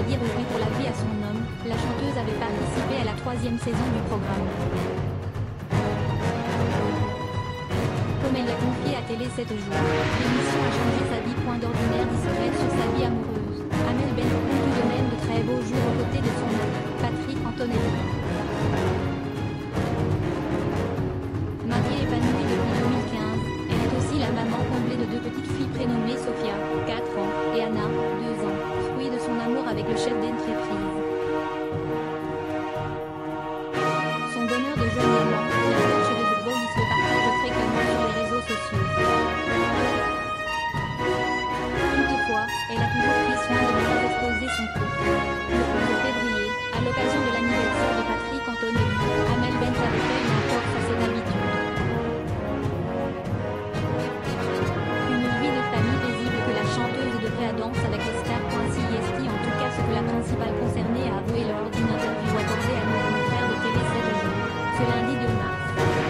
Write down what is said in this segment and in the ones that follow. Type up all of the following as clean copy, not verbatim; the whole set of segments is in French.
dire oui pour la vie à son homme, la chanteuse avait participé à la 3e saison du programme. Comme elle l'a confié à Télé 7 jours, l'émission a changé sa vie. D'ordinaire discrète sur sa vie amoureuse, Amel Bent compte tout de même de très beaux jours aux côtés de son mari, Patrick Antonelli. Mariée épanouie depuis 2015, elle est aussi la maman comblée de 2 petites filles prénommées Sophia, 4 ans, et Anna, 2 ans, fruit de son amour avec le chef d'entreprise. Son bonheur de jeune maman, la coach de The Voice le partage fréquemment sur les réseaux sociaux. Elle a toujours pris soin de ne pas exposer son couple. Le 11 février, à l'occasion de l'anniversaire de Patrick Antonelli, Amel Bent avait fait une entorse à cette habitude. Une vie de famille paisible que la chanteuse devrait à Danse avec les stars. CIST en tout cas ce que la principale concernée a avoué lors d'une interview accordée à nos confrères de Télé 7 jours, ce lundi 2 mars.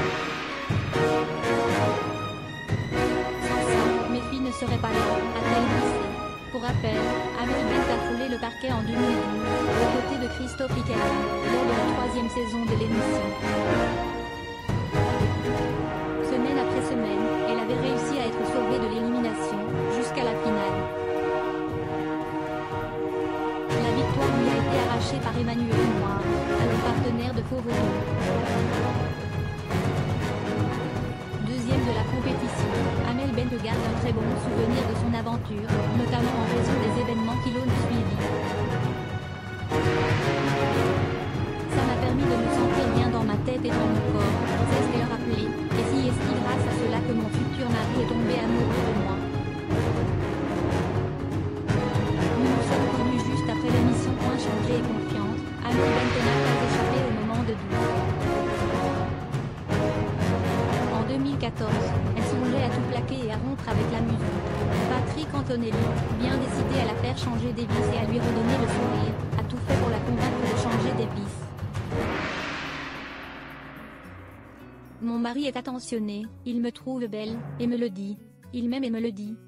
Sans ça, mes filles ne seraient pas là, a-t-elle glissé. Pour rappel, Amel Bent a foulé le parquet en 2012, aux côtés de Christophe Icahn, lors de la 3e saison de l'émission. Semaine après semaine, elle avait réussi à être sauvée de l'élimination, jusqu'à la finale. La victoire lui a été arrachée par Emmanuel Noir, alors partenaire de Faux Vautour. Deuxième de la compétition, Amel Bent garde un très bon souvenir de son aventure, notamment en raison des événements qui l'ont suivi. Ça m'a permis de me sentir bien dans ma tête et dans mon corps, c'est ce qu'elle rappelait, et si est-ce grâce à cela que mon futur mari est tombé amoureux de moi. Nous nous sommes connus juste après l'émission Changée et Confiante, Amel Bent n'a pas échappé au moment de doute. En 2014, elle songeait à tout plaquer et à rompre avec la musique. Patrick Antonelli, bien décidé à la faire changer d'évis et à lui redonner le sourire, a tout fait pour la convaincre de changer d'évis. Mon mari est attentionné, il me trouve belle, et me le dit. Il m'aime et me le dit.